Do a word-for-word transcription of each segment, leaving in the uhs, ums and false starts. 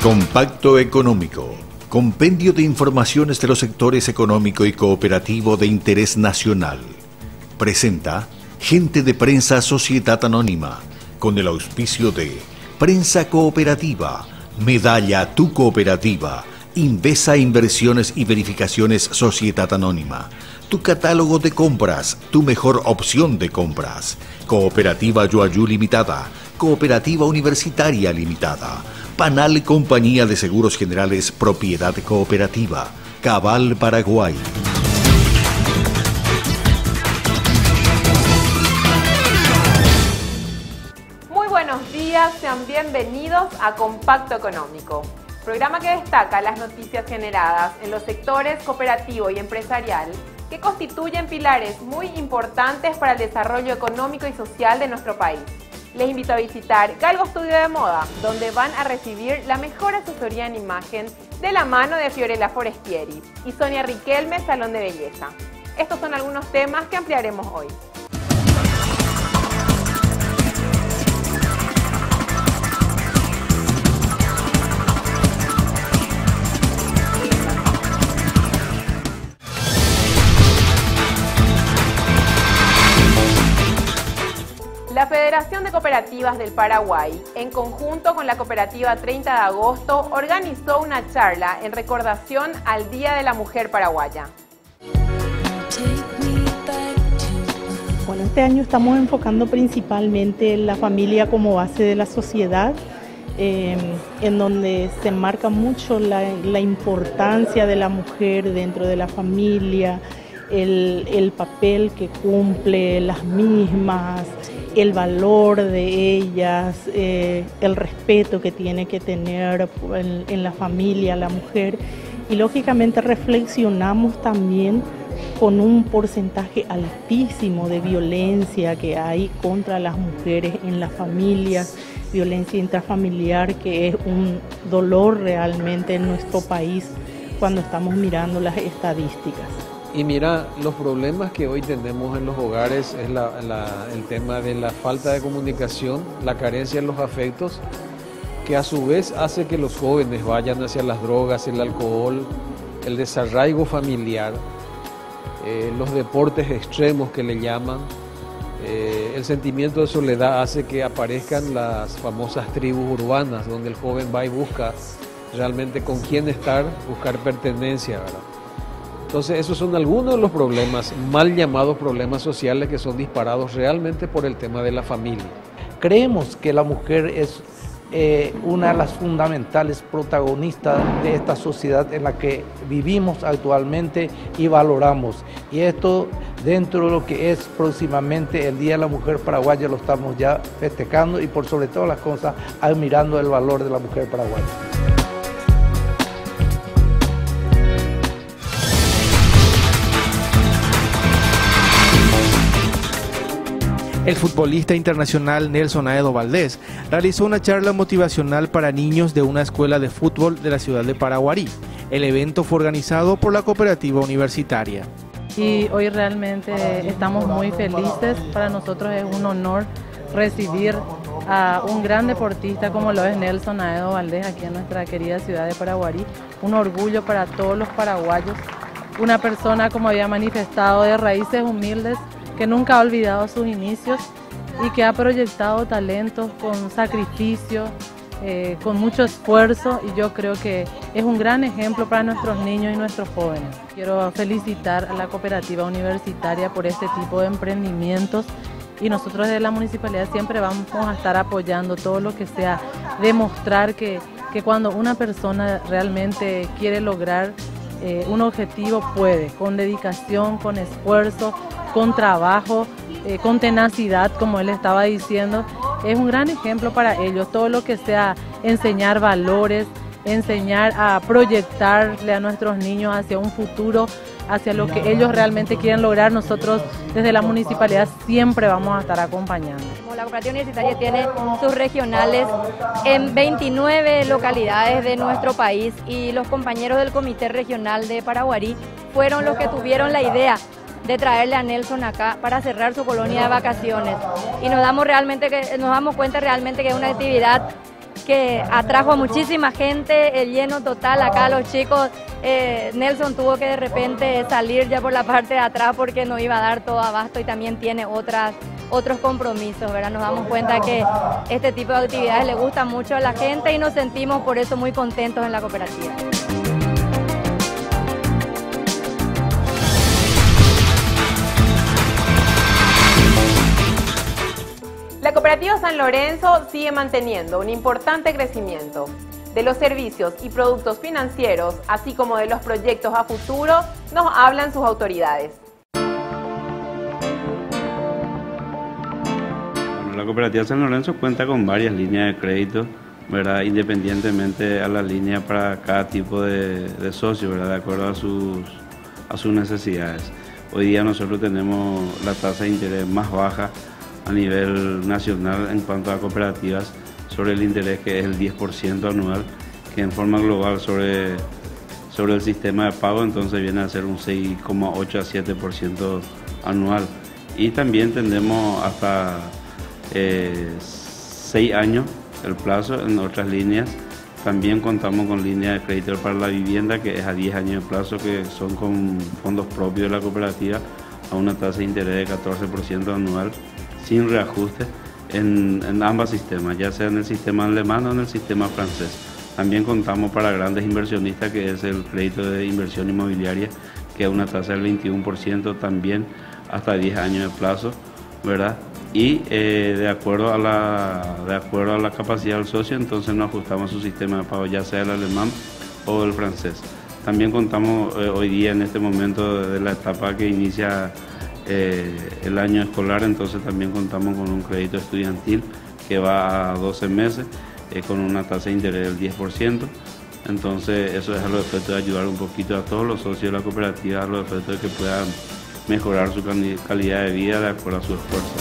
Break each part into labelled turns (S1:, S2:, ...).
S1: Compacto Económico. Compendio de informaciones de los sectores económico y cooperativo de interés nacional. Presenta Gente de Prensa Sociedad Anónima, con el auspicio de Prensa Cooperativa, Medalla Tu Cooperativa, Invesa Inversiones y Verificaciones Sociedad Anónima, Tu Catálogo de Compras, Tu Mejor Opción de Compras, Cooperativa Yuayú Limitada, Cooperativa Universitaria Limitada, Panal Compañía de Seguros Generales Propiedad Cooperativa, Cabal Paraguay.
S2: Muy buenos días, sean bienvenidos a Compacto Económico, programa que destaca las noticias generadas en los sectores cooperativo y empresarial que constituyen pilares muy importantes para el desarrollo económico y social de nuestro país. Les invito a visitar Galgo Estudio de Moda, donde van a recibir la mejor asesoría en imagen de la mano de Fiorella Forestieri y Sonia Riquelme, Salón de Belleza. Estos son algunos temas que ampliaremos hoy. La Federación de Cooperativas del Paraguay, en conjunto con la Cooperativa treinta de agosto, organizó una charla en recordación al Día de la Mujer Paraguaya.
S3: Bueno, este año estamos enfocando principalmente en la familia como base de la sociedad, eh, en donde se enmarca mucho la, la importancia de la mujer dentro de la familia, el, el papel que cumple las mismas, el valor de ellas, eh, el respeto que tiene que tener en, en la familia la mujer, y lógicamente reflexionamos también con un porcentaje altísimo de violencia que hay contra las mujeres en las familias, violencia intrafamiliar, que es un dolor realmente en nuestro país cuando estamos mirando las estadísticas.
S4: Y mira, los problemas que hoy tenemos en los hogares es la, la, el tema de la falta de comunicación, la carencia en los afectos, que a su vez hace que los jóvenes vayan hacia las drogas, el alcohol, el desarraigo familiar, eh, los deportes extremos que le llaman, eh, el sentimiento de soledad hace que aparezcan las famosas tribus urbanas, donde el joven va y busca realmente con quién estar, buscar pertenencia, ¿verdad? Entonces esos son algunos de los problemas, mal llamados problemas sociales, que son disparados realmente por el tema de la familia.
S5: Creemos que la mujer es eh, una de las fundamentales protagonistas de esta sociedad en la que vivimos actualmente y valoramos. Y esto dentro de lo que es próximamente el Día de la Mujer Paraguaya lo estamos ya festejando, y por sobre todas las cosas admirando el valor de la mujer paraguaya.
S6: El futbolista internacional Nelson Aedo Valdés realizó una charla motivacional para niños de una escuela de fútbol de la ciudad de Paraguarí. El evento fue organizado por la cooperativa universitaria.
S7: Y hoy realmente estamos muy felices. Para nosotros es un honor recibir a un gran deportista como lo es Nelson Aedo Valdés aquí en nuestra querida ciudad de Paraguarí. Un orgullo para todos los paraguayos. Una persona, como había manifestado, de raíces humildes, que nunca ha olvidado sus inicios y que ha proyectado talentos con sacrificio, eh, con mucho esfuerzo, y yo creo que es un gran ejemplo para nuestros niños y nuestros jóvenes. Quiero felicitar a la cooperativa universitaria por este tipo de emprendimientos, y nosotros desde la municipalidad siempre vamos a estar apoyando todo lo que sea demostrar que, que cuando una persona realmente quiere lograr eh, un objetivo puede, con dedicación, con esfuerzo, con trabajo, eh, con tenacidad, como él estaba diciendo. Es un gran ejemplo para ellos, todo lo que sea enseñar valores, enseñar a proyectarle a nuestros niños hacia un futuro, hacia lo que ellos realmente quieren lograr. Nosotros desde la municipalidad siempre vamos a estar acompañando.
S8: La cooperativa universitaria tiene sus regionales en veintinueve localidades de nuestro país, y los compañeros del Comité Regional de Paraguarí fueron los que tuvieron la idea de traerle a Nelson acá para cerrar su colonia de vacaciones, y nos damos realmente que nos damos cuenta realmente que es una actividad que atrajo a muchísima gente, el lleno total acá, los chicos, eh, Nelson tuvo que de repente salir ya por la parte de atrás porque no iba a dar todo abasto y también tiene otras, otros compromisos, ¿verdad? Nos damos cuenta que este tipo de actividades le gusta mucho a la gente y nos sentimos por eso muy contentos en la cooperativa.
S2: La Cooperativa San Lorenzo sigue manteniendo un importante crecimiento. De los servicios y productos financieros, así como de los proyectos a futuro, nos hablan sus autoridades.
S9: Bueno, la Cooperativa San Lorenzo cuenta con varias líneas de crédito, ¿verdad? Independientemente a la línea para cada tipo de, de socio, ¿verdad? De acuerdo a sus, a sus necesidades. Hoy día nosotros tenemos la tasa de interés más baja a nivel nacional en cuanto a cooperativas sobre el interés, que es el diez por ciento anual, que en forma global sobre, sobre el sistema de pago entonces viene a ser un seis coma ocho a siete por ciento anual. Y también tenemos hasta eh, seis años el plazo en otras líneas. También contamos con líneas de crédito para la vivienda, que es a diez años de plazo, que son con fondos propios de la cooperativa, a una tasa de interés de catorce por ciento anual, sin reajuste en, en ambos sistemas, ya sea en el sistema alemán o en el sistema francés. También contamos para grandes inversionistas, que es el crédito de inversión inmobiliaria, que es una tasa del veintiuno por ciento también, hasta diez años de plazo, ¿verdad? Y eh, de, acuerdo a la, de acuerdo a la capacidad del socio, entonces nos ajustamos a su sistema de pago, ya sea el alemán o el francés. También contamos eh, hoy día, en este momento de la etapa que inicia Eh, el año escolar, entonces también contamos con un crédito estudiantil que va a doce meses eh, con una tasa de interés del diez por ciento. Entonces eso es a los efectos de ayudar un poquito a todos los socios de la cooperativa, a los efectos de que puedan mejorar su calidad de vida de acuerdo a su esfuerzo.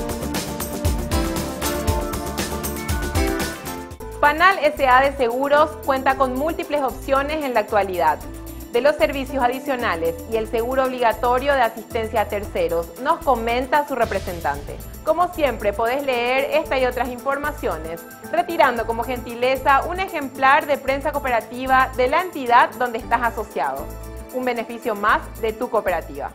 S2: Panal S A de Seguros cuenta con múltiples opciones en la actualidad. De los servicios adicionales y el seguro obligatorio de asistencia a terceros, nos comenta su representante. Como siempre, podés leer esta y otras informaciones, retirando como gentileza un ejemplar de prensa cooperativa de la entidad donde estás asociado. Un beneficio más de tu cooperativa.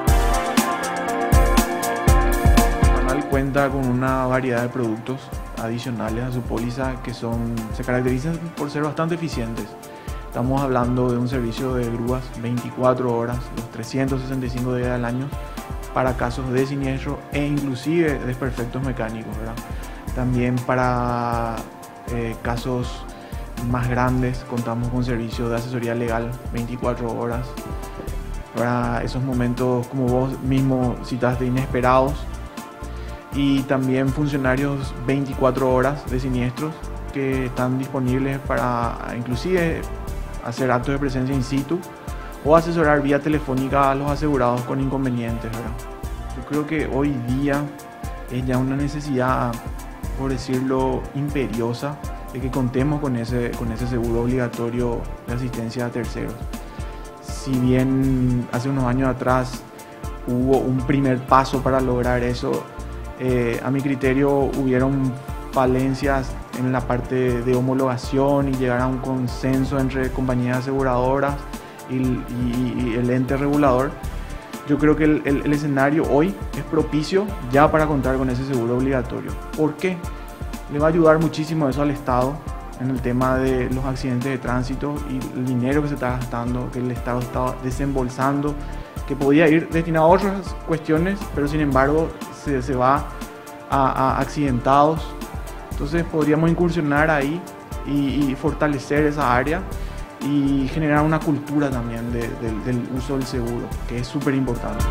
S10: Panal cuenta con una variedad de productos adicionales a su póliza que son, se caracterizan por ser bastante eficientes. Estamos hablando de un servicio de grúas veinticuatro horas, los trescientos sesenta y cinco días del año, para casos de siniestro e inclusive desperfectos mecánicos, ¿verdad? También para eh, casos más grandes contamos con servicio de asesoría legal veinticuatro horas, para esos momentos, como vos mismo citaste, inesperados. Y también funcionarios veinticuatro horas de siniestros que están disponibles para inclusive hacer actos de presencia in situ o asesorar vía telefónica a los asegurados con inconvenientes, ¿verdad? Yo creo que hoy día es ya una necesidad, por decirlo, imperiosa de que contemos con ese, con ese seguro obligatorio de asistencia a terceros. Si bien hace unos años atrás hubo un primer paso para lograr eso, eh, a mi criterio hubieron falencias en la parte de homologación y llegar a un consenso entre compañías aseguradoras y, y, y el ente regulador. Yo creo que el, el, el escenario hoy es propicio ya para contar con ese seguro obligatorio. ¿Por qué? Le va a ayudar muchísimo eso al Estado en el tema de los accidentes de tránsito y el dinero que se está gastando, que el Estado está desembolsando, que podía ir destinado a otras cuestiones, pero sin embargo se, se va a, a accidentados. Entonces podríamos incursionar ahí y, y fortalecer esa área y generar una cultura también de, de, del uso del seguro, que es súper importante.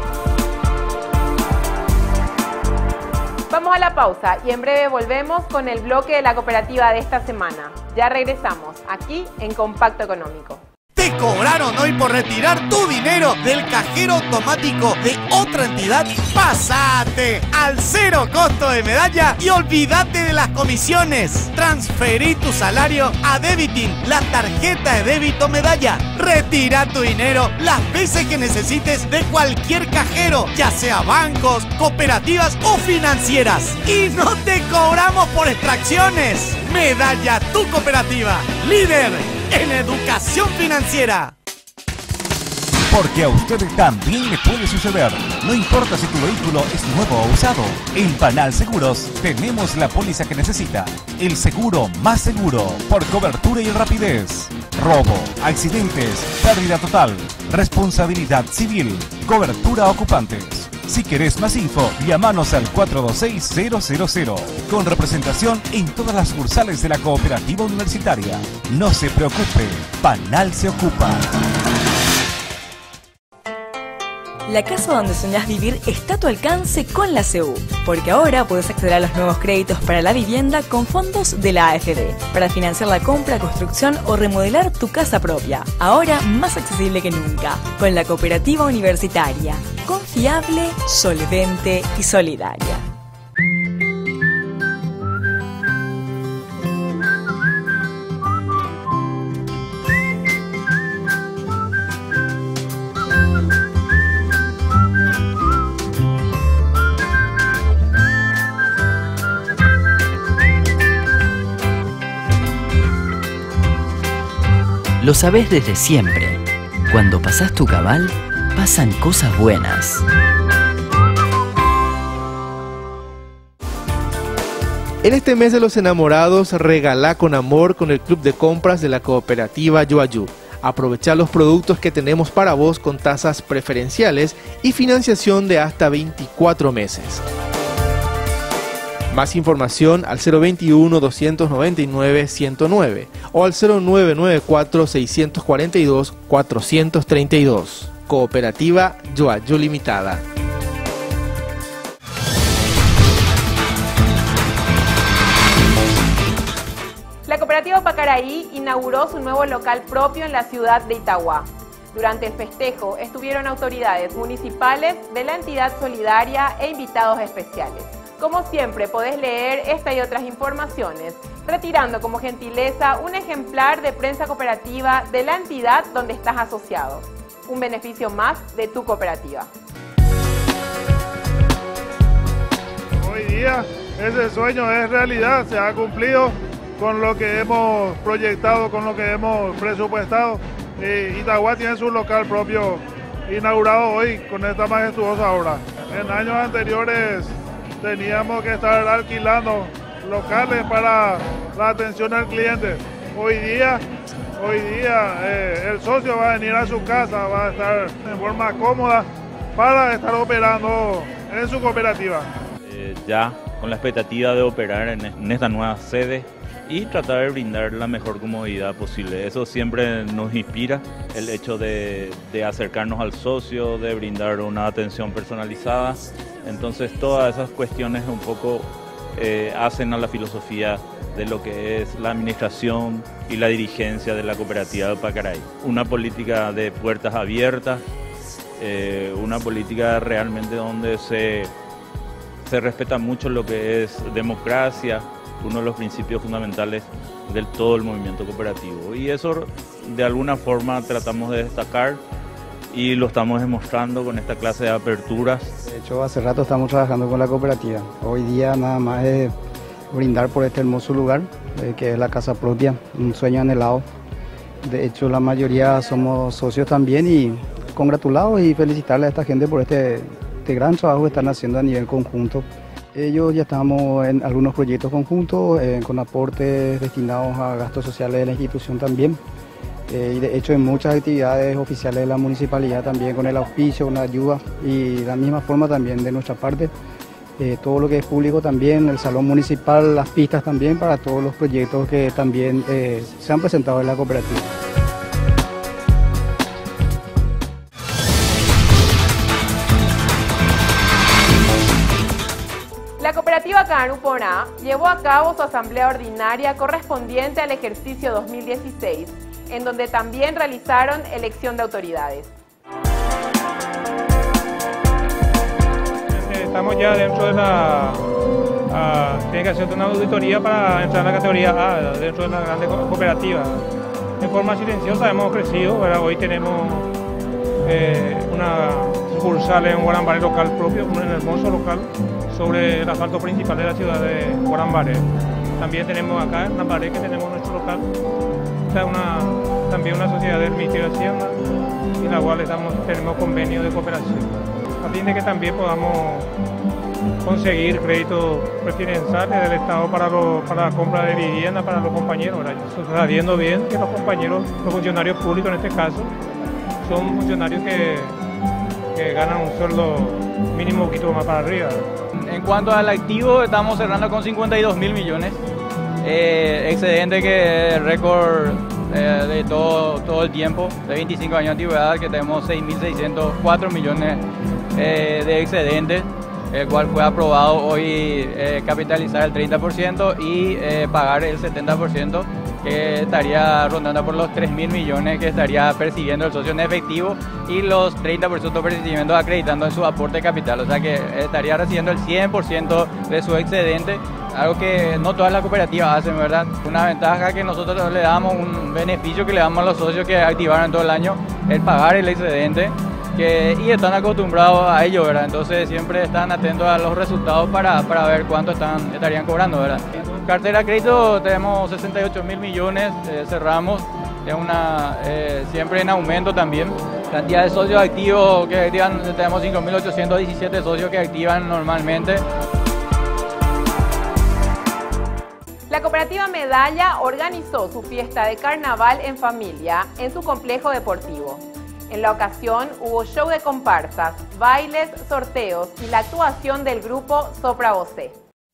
S2: Vamos a la pausa y en breve volvemos con el bloque de la cooperativa de esta semana. Ya regresamos aquí en Compacto Económico.
S11: Te te cobraron hoy por retirar tu dinero del cajero automático de otra entidad? Pasate al cero costo de medalla y olvídate de las comisiones. Transferí tu salario a Debitin, la tarjeta de débito medalla. Retira tu dinero las veces que necesites de cualquier cajero, ya sea bancos, cooperativas o financieras. Y no te cobramos por extracciones. Medalla, tu cooperativa, líder en educación financiera.
S12: Porque a usted también le puede suceder. No importa si tu vehículo es nuevo o usado. En Panal Seguros tenemos la póliza que necesita. El seguro más seguro por cobertura y rapidez. Robo, accidentes, pérdida total, responsabilidad civil, cobertura a ocupantes. Si querés más info, llámanos al cuatro dos seis cero cero cero. Con representación en todas las sucursales de la Cooperativa Universitaria. No se preocupe, Panal se ocupa.
S13: La casa donde soñás vivir está a tu alcance con la C U, porque ahora puedes acceder a los nuevos créditos para la vivienda con fondos de la A F D, para financiar la compra, construcción o remodelar tu casa propia. Ahora más accesible que nunca, con la Cooperativa Universitaria. Confiable, solvente y solidaria.
S14: Lo sabés desde siempre. Cuando pasás tu cabal, pasan cosas buenas.
S6: En este mes de los enamorados, regalá con amor con el club de compras de la cooperativa Yuayú. Aprovecha los productos que tenemos para vos con tasas preferenciales y financiación de hasta veinticuatro meses. Más información al cero veintiuno, doscientos noventa y nueve, ciento nueve o al cero nueve nueve cuatro, seiscientos cuarenta y dos, cuatrocientos treinta y dos. Cooperativa Yuayú Limitada.
S2: La cooperativa Pacaraí inauguró su nuevo local propio en la ciudad de Itagua. Durante el festejo estuvieron autoridades municipales de la entidad solidaria e invitados especiales. Como siempre, podés leer esta y otras informaciones, retirando como gentileza un ejemplar de prensa cooperativa de la entidad donde estás asociado. Un beneficio más de tu cooperativa.
S15: Hoy día ese sueño es realidad, se ha cumplido con lo que hemos proyectado, con lo que hemos presupuestado. Eh, Itagua tiene su local propio inaugurado hoy con esta majestuosa obra. En años anteriores teníamos que estar alquilando locales para la atención al cliente. Hoy día, hoy día eh, el socio va a venir a su casa, va a estar en forma cómoda para estar operando en su cooperativa.
S16: Eh, ya con la expectativa de operar en, en esta nueva sede y tratar de brindar la mejor comodidad posible. Eso siempre nos inspira, el hecho de, de acercarnos al socio, de brindar una atención personalizada. Entonces todas esas cuestiones un poco eh, hacen a la filosofía de lo que es la administración y la dirigencia de la cooperativa de Pacaraí. Una política de puertas abiertas, eh, una política realmente donde se, se respeta mucho lo que es democracia, uno de los principios fundamentales del todo el movimiento cooperativo. Y eso de alguna forma tratamos de destacar y lo estamos demostrando con esta clase de aperturas.
S17: De hecho, hace rato estamos trabajando con la cooperativa. Hoy día nada más es brindar por este hermoso lugar, eh, que es la casa propia, un sueño anhelado. De hecho, la mayoría somos socios también y congratulados y felicitarle a esta gente por este, este gran trabajo que están haciendo a nivel conjunto. Ellos ya estamos en algunos proyectos conjuntos, eh, con aportes destinados a gastos sociales de la institución también. Eh, y de hecho en muchas actividades oficiales de la municipalidad también con el auspicio, una ayuda y de la misma forma también de nuestra parte. Eh, todo lo que es público también, el salón municipal, las pistas también para todos los proyectos que también eh, se han presentado en la cooperativa.
S2: La cooperativa Canaruporá llevó a cabo su asamblea ordinaria correspondiente al ejercicio dos mil dieciséis en donde también realizaron elección de autoridades.
S18: Estamos ya dentro de la... Uh, tiene que hacer una auditoría para entrar en la categoría A dentro de la grande cooperativa. En forma silenciosa hemos crecido, ¿verdad? Hoy tenemos eh, una sucursal en Guarambaré local propio, un hermoso local sobre el asfalto principal de la ciudad de Guarambaré. También tenemos acá en Lambaré que tenemos nuestro local, está una, también una sociedad del Ministerio de Hacienda, en la cual estamos, tenemos convenio de cooperación, a fin de que también podamos conseguir créditos preferenciales del Estado para, lo, para la compra de vivienda para los compañeros. ¿Verdad? Se está viendo bien que los compañeros, los funcionarios públicos en este caso, son funcionarios que, que ganan un sueldo mínimo un poquito más para arriba.
S19: En cuanto al activo, estamos cerrando con cincuenta y dos mil millones, eh, excedente que es récord eh, de todo, todo el tiempo, de veinticinco años de antigüedad, que tenemos seis mil seiscientos cuatro millones eh, de excedentes, el cual fue aprobado hoy eh, capitalizar el treinta por ciento y eh, pagar el setenta por ciento, que estaría rondando por los tres mil millones que estaría percibiendo el socio en efectivo y los treinta por ciento percibiendo acreditando en su aporte de capital, o sea que estaría recibiendo el cien por ciento de su excedente, algo que no todas las cooperativas hacen, ¿verdad? Una ventaja que nosotros le damos, un beneficio que le damos a los socios que activaron todo el año, es pagar el excedente. Que, y están acostumbrados a ello, ¿verdad? Entonces siempre están atentos a los resultados para, para ver cuánto están, estarían cobrando, ¿verdad? En cartera de crédito tenemos sesenta y ocho mil millones, eh, cerramos, es una, eh, siempre en aumento también. Cantidad de socios activos que activan, tenemos cinco mil ochocientos diecisiete socios que activan normalmente.
S2: La cooperativa Medalla organizó su fiesta de carnaval en familia en su complejo deportivo. En la ocasión hubo show de comparsas, bailes, sorteos y la actuación del grupo Sopra Vocé.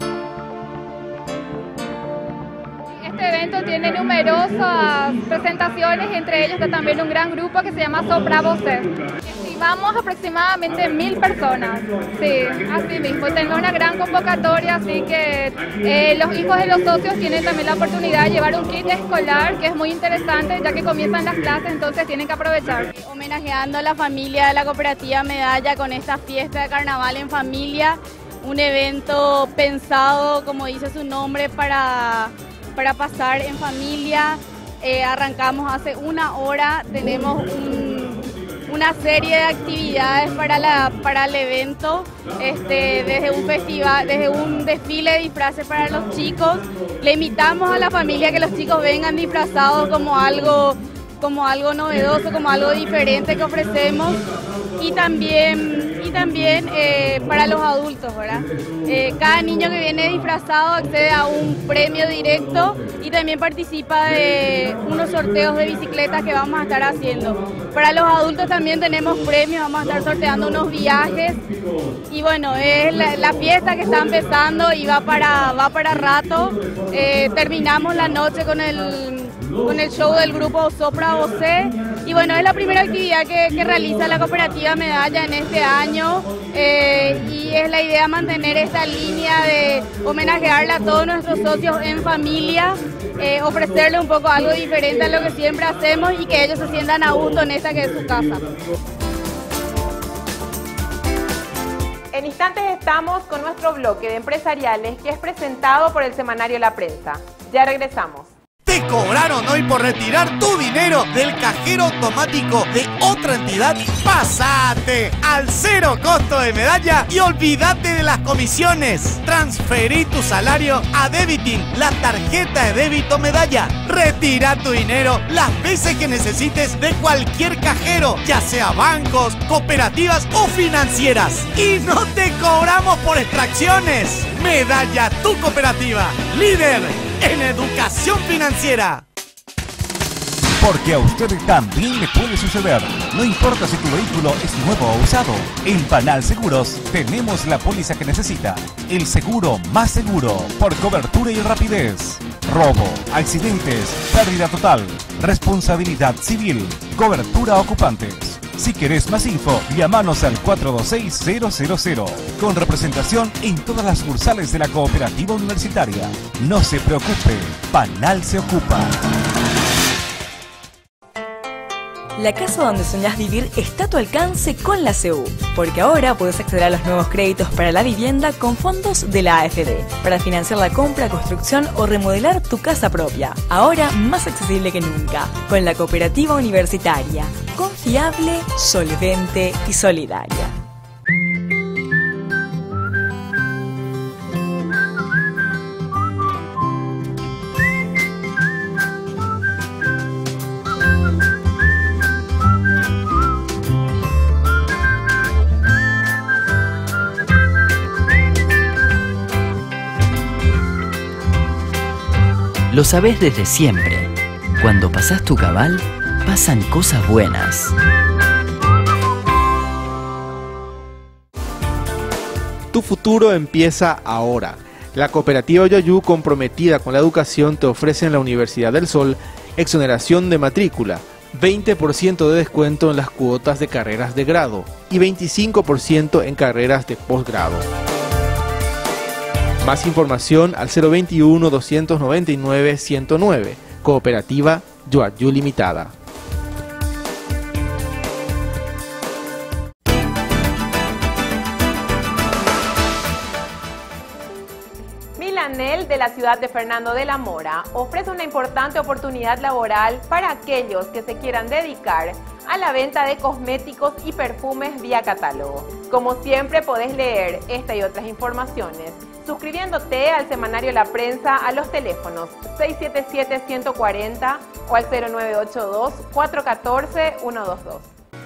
S20: Este evento tiene numerosas presentaciones, entre ellos está también un gran grupo que se llama Sopra Vocé. Estimamos aproximadamente mil personas, sí, así mismo. Tengo una gran convocatoria, así que eh, los hijos de los socios tienen también la oportunidad de llevar un kit escolar, que es muy interesante, ya que comienzan las clases, entonces tienen que aprovechar.
S21: Homenajeando a la familia de la cooperativa Medalla con esta fiesta de carnaval en familia, un evento pensado, como dice su nombre, para... para pasar en familia. Eh, arrancamos hace una hora, tenemos un, una serie de actividades para, la, para el evento, este, desde un festival, desde un desfile de disfraces para los chicos. Le invitamos a la familia que los chicos vengan disfrazados como algo, como algo novedoso, como algo diferente que ofrecemos, y también, y también eh, para los adultos, ¿verdad? Eh, cada niño que viene disfrazado accede a un premio directo y también participa de unos sorteos de bicicletas que vamos a estar haciendo. Para los adultos también tenemos premios, vamos a estar sorteando unos viajes y bueno, es la, la fiesta que está empezando y va para, va para rato. Eh, terminamos la noche con el... con el show del grupo Sopra Vocé, y bueno, es la primera actividad que, que realiza la cooperativa Medalla en este año, eh, y es la idea mantener esta línea de homenajearle a todos nuestros socios en familia, eh, ofrecerle un poco algo diferente a lo que siempre hacemos y que ellos se sientan a gusto en esta que es su casa.
S2: En instantes estamos con nuestro bloque de empresariales que es presentado por el semanario La Prensa. Ya regresamos.
S11: ¿Te cobraron hoy por retirar tu dinero del cajero automático de otra entidad? ¡Pásate al cero costo de Medalla y olvídate de las comisiones! Transferí tu salario a Debiting, la tarjeta de débito Medalla. Retira tu dinero las veces que necesites de cualquier cajero, ya sea bancos, cooperativas o financieras. Y no te cobramos por extracciones. Medalla, tu cooperativa, líder en educación financiera.
S12: Porque a usted también le puede suceder. No importa si tu vehículo es nuevo o usado. En Panal Seguros tenemos la póliza que necesita. El seguro más seguro por cobertura y rapidez. Robo, accidentes, pérdida total, responsabilidad civil, cobertura a ocupantes. Si querés más info, llámanos al cuatro dos seis cero cero cero. Con representación en todas las sucursales de la cooperativa universitaria. No se preocupe, Panal se ocupa.
S13: La casa donde soñás vivir está a tu alcance con la C U, porque ahora puedes acceder a los nuevos créditos para la vivienda con fondos de la A F D, para financiar la compra, construcción o remodelar tu casa propia. Ahora más accesible que nunca, con la Cooperativa Universitaria, confiable, solvente y solidaria.
S14: Lo sabés desde siempre. Cuando pasás tu cabal, pasan cosas buenas.
S6: Tu futuro empieza ahora. La cooperativa Yoyú, comprometida con la educación, te ofrece en la Universidad del Sol exoneración de matrícula, veinte por ciento de descuento en las cuotas de carreras de grado y veinticinco por ciento en carreras de posgrado. Más información al cero veintiuno, doscientos noventa y nueve, ciento nueve. Cooperativa Yoyú Limitada.
S2: Milanel de la ciudad de Fernando de la Mora ofrece una importante oportunidad laboral para aquellos que se quieran dedicar a la venta de cosméticos y perfumes vía catálogo. Como siempre podés leer esta y otras informaciones suscribiéndote al semanario La Prensa a los teléfonos seis siete siete, uno cuatro cero o al cero nueve ocho dos, cuatro uno cuatro, uno dos dos.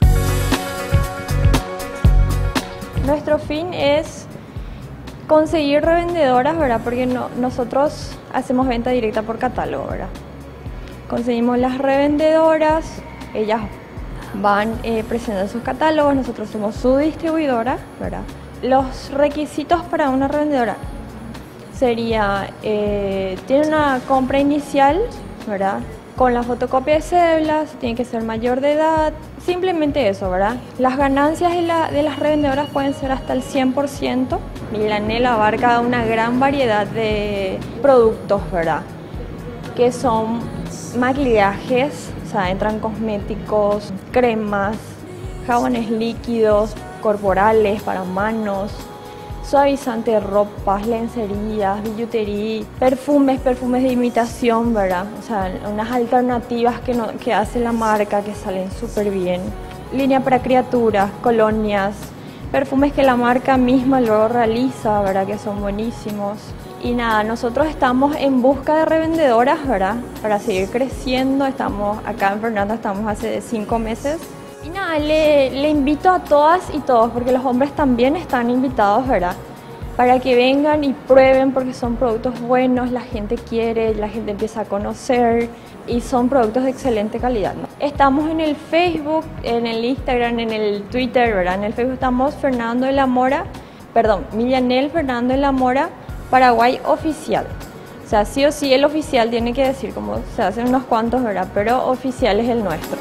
S1: Nuestro fin es conseguir revendedoras, ¿verdad? Porque no, nosotros hacemos venta directa por catálogo, ¿verdad? Conseguimos las revendedoras, ellas van eh, presentando sus catálogos, nosotros somos su distribuidora, ¿verdad? Los requisitos para una revendedora sería, eh, tiene una compra inicial, ¿verdad? Con la fotocopia de cédulas, tiene que ser mayor de edad, simplemente eso, ¿verdad? Las ganancias de, la, de las revendedoras pueden ser hasta el cien por ciento. Milanel abarca una gran variedad de productos, ¿verdad? Que son maquillajes, o sea, entran cosméticos, cremas, jabones líquidos, corporales para manos, suavizantes de ropas, lencerías, billutería, perfumes, perfumes de imitación, ¿verdad? O sea, unas alternativas que, no, que hace la marca que salen súper bien. Línea para criaturas, colonias, perfumes que la marca misma luego realiza, ¿verdad? Que son buenísimos. Y nada, nosotros estamos en busca de revendedoras, ¿verdad? Para seguir creciendo. Estamos acá en Fernando, estamos hace cinco meses. Y nada, le, le invito a todas y todos, porque los hombres también están invitados, ¿verdad? Para que vengan y prueben, porque son productos buenos, la gente quiere, la gente empieza a conocer y son productos de excelente calidad, ¿no? Estamos en el Facebook, en el Instagram, en el Twitter, ¿verdad? En el Facebook estamos Fernando de la Mora, perdón, Milanel Fernando de la Mora, Paraguay Oficial. O sea, sí o sí el oficial tiene que decir, como se hacen unos cuantos, ¿verdad? Pero oficial es el nuestro.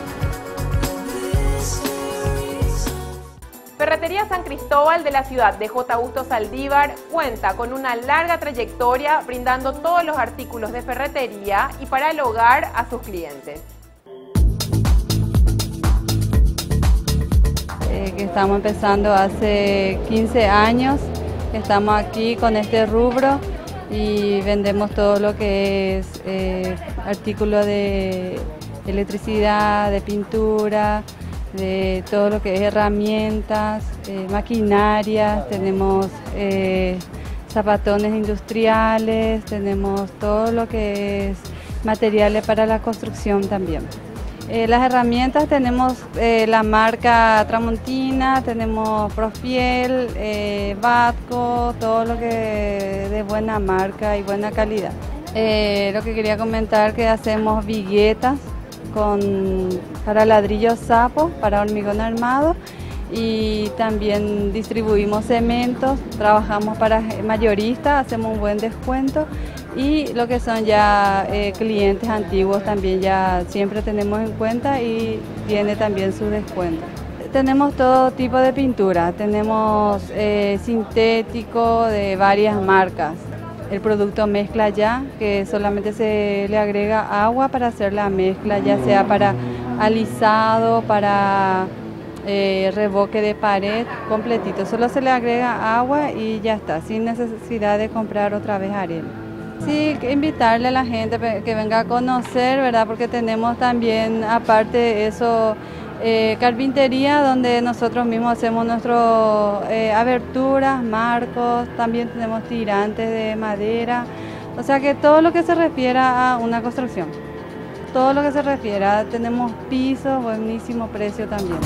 S2: Ferretería San Cristóbal de la ciudad de J. Augusto Saldívar cuenta con una larga trayectoria brindando todos los artículos de ferretería y para el hogar a sus clientes.
S22: Eh, que estamos empezando hace quince años, estamos aquí con este rubro y vendemos todo lo que es eh, artículos de electricidad, de pintura, de todo lo que es herramientas, eh, maquinarias, tenemos eh, zapatones industriales, tenemos todo lo que es materiales para la construcción también. Eh, las herramientas tenemos eh, la marca Tramontina, tenemos Profiel, eh, Batco, todo lo que de buena marca y buena calidad. Eh, lo que quería comentar que hacemos viguetas con, para ladrillos sapo, para hormigón armado y también distribuimos cementos, trabajamos para mayoristas, hacemos un buen descuento y lo que son ya eh, clientes antiguos también ya siempre tenemos en cuenta y tiene también su descuento. Tenemos todo tipo de pintura, tenemos eh, sintético de varias marcas. El producto mezcla ya, que solamente se le agrega agua para hacer la mezcla, ya sea para alisado, para eh, revoque de pared, completito. Solo se le agrega agua y ya está, sin necesidad de comprar otra vez arena. Sí, invitarle a la gente que venga a conocer, ¿verdad? Porque tenemos también, aparte de eso, eh, carpintería, donde nosotros mismos hacemos nuestras eh, aberturas, marcos, también tenemos tirantes de madera, o sea que todo lo que se refiera a una construcción, todo lo que se refiera, tenemos pisos, buenísimo precio también.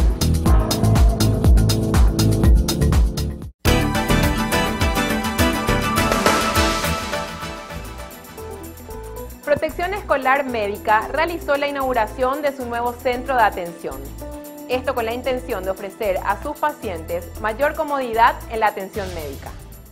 S2: Protección Escolar Médica realizó la inauguración de su nuevo centro de atención. Esto con la intención de ofrecer a sus pacientes mayor comodidad en la atención médica.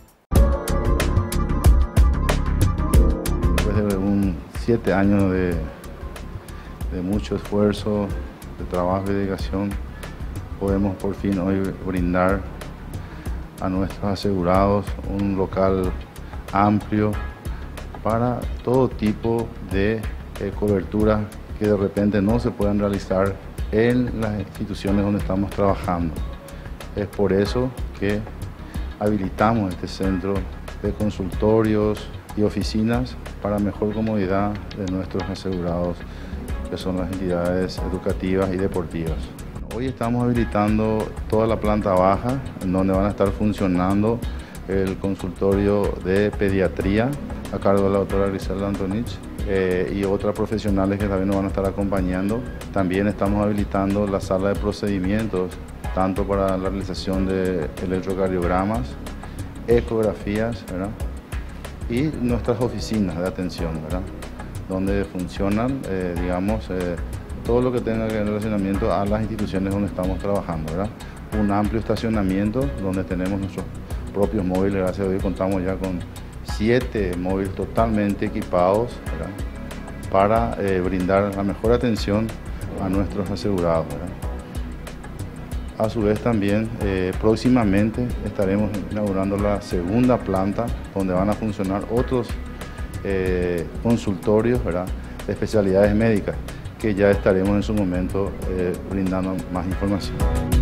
S3: Después de un siete años de, de mucho esfuerzo, de trabajo y dedicación, podemos por fin hoy brindar a nuestros asegurados un local amplio para todo tipo de eh, cobertura que de repente no se puedan realizar en las instituciones donde estamos trabajando. Es por eso que habilitamos este centro de consultorios y oficinas para mejor comodidad de nuestros asegurados, que son las entidades educativas y deportivas. Hoy estamos habilitando toda la planta baja, en donde van a estar funcionando el consultorio de pediatría, a cargo de la doctora Griselda Antonich, eh, y otras profesionales que también nos van a estar acompañando. También estamos habilitando la sala de procedimientos, tanto para la realización de electrocardiogramas, ecografías, ¿verdad? Y nuestras oficinas de atención, ¿verdad? Donde funcionan, eh, digamos, eh, todo lo que tenga que ver relacionamiento a las instituciones donde estamos trabajando, ¿verdad? Un amplio estacionamiento donde tenemos nuestros propios móviles, gracias a Dios contamos ya con siete móviles totalmente equipados, ¿verdad? Para eh, brindar la mejor atención a nuestros asegurados, ¿verdad? A su vez también eh, próximamente estaremos inaugurando la segunda planta donde van a funcionar otros eh, consultorios, ¿verdad? De especialidades médicas, que ya estaremos en su momento eh, brindando más información.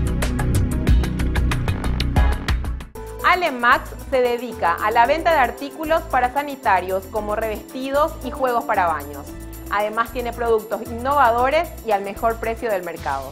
S2: Alemax se dedica a la venta de artículos para sanitarios como revestidos y juegos para baños. Además tiene productos innovadores y al mejor precio del mercado.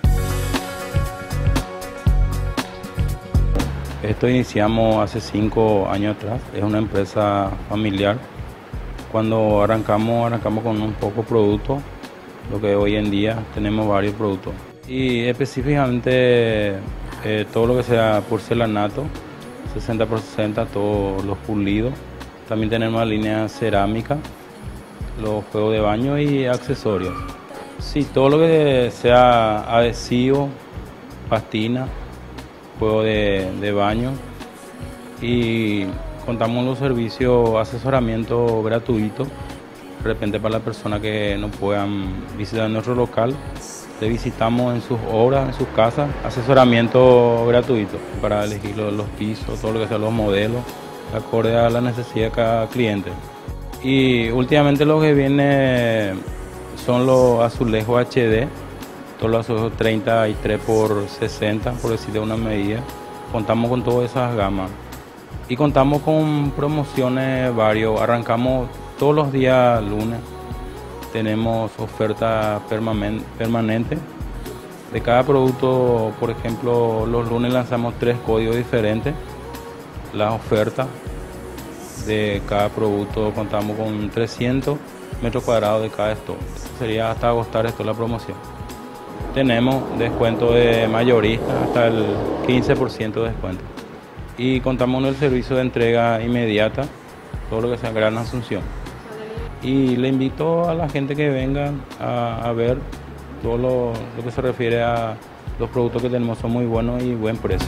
S9: Esto iniciamos hace cinco años atrás, es una empresa familiar. Cuando arrancamos, arrancamos con un poco producto, lo que hoy en día tenemos varios productos. Y específicamente eh, todo lo que sea porcelanato, sesenta por sesenta, todos los pulidos. También tenemos la línea cerámica, los juegos de baño y accesorios. Sí, todo lo que sea adhesivo, pastina, juego de, de baño, y contamos con los servicios asesoramiento gratuito. De repente para las personas que no puedan visitar nuestro local, le visitamos en sus obras, en sus casas, asesoramiento gratuito para elegir los, los pisos, todo lo que sea los modelos, acorde a la necesidad de cada cliente. Y últimamente lo que viene son los azulejos H D, todos los azulejos treinta y tres por sesenta, por decir de una medida. Contamos con todas esas gamas y contamos con promociones varios. Arrancamos todos los días lunes, tenemos oferta permanente de cada producto. Por ejemplo, los lunes lanzamos tres códigos diferentes. Las ofertas de cada producto contamos con trescientos metros cuadrados de cada stock. Sería hasta agotar esto la promoción. Tenemos descuento de mayorista hasta el quince por ciento de descuento. Y contamos con el servicio de entrega inmediata, todo lo que sea Gran Asunción. Y le invito a la gente que venga a, a ver todo lo, lo que se refiere a los productos que tenemos, son muy buenos y buen precio.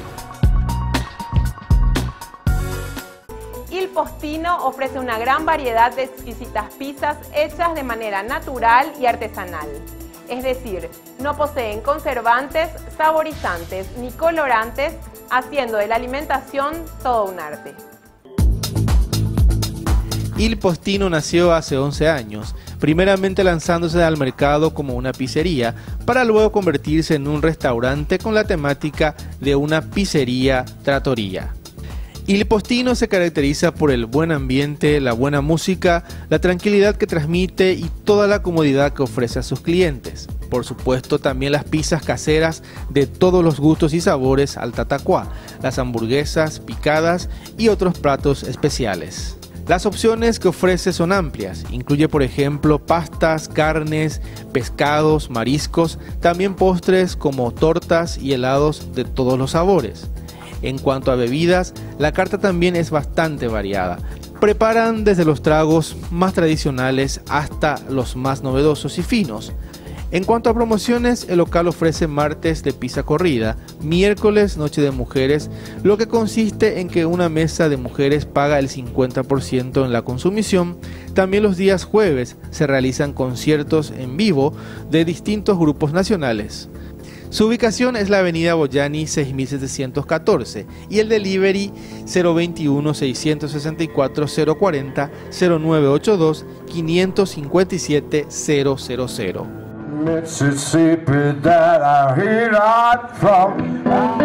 S2: Il Postino ofrece una gran variedad de exquisitas pizzas hechas de manera natural y artesanal. Es decir, no poseen conservantes, saborizantes ni colorantes, haciendo de la alimentación todo un arte.
S6: Il Postino nació hace once años, primeramente lanzándose al mercado como una pizzería, para luego convertirse en un restaurante con la temática de una pizzería trattoria. Il Postino se caracteriza por el buen ambiente, la buena música, la tranquilidad que transmite y toda la comodidad que ofrece a sus clientes. Por supuesto, también las pizzas caseras de todos los gustos y sabores al tatacuá, las hamburguesas picadas y otros platos especiales. Las opciones que ofrece son amplias, incluye por ejemplo pastas, carnes, pescados, mariscos, también postres como tortas y helados de todos los sabores. En cuanto a bebidas, la carta también es bastante variada. Preparan desde los tragos más tradicionales hasta los más novedosos y finos. En cuanto a promociones, el local ofrece martes de pizza corrida, miércoles noche de mujeres, lo que consiste en que una mesa de mujeres paga el cincuenta por ciento en la consumición. También los días jueves se realizan conciertos en vivo de distintos grupos nacionales. Su ubicación es la avenida Boyani seis mil setecientos catorce y el delivery cero veintiuno, seiscientos sesenta y cuatro, cero cuarenta, cero nueve ochenta y dos, quinientos cincuenta y siete, cero cero cero.
S4: Mississippi that I hear not from,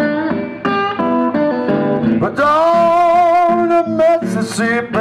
S4: but down the Mississippi.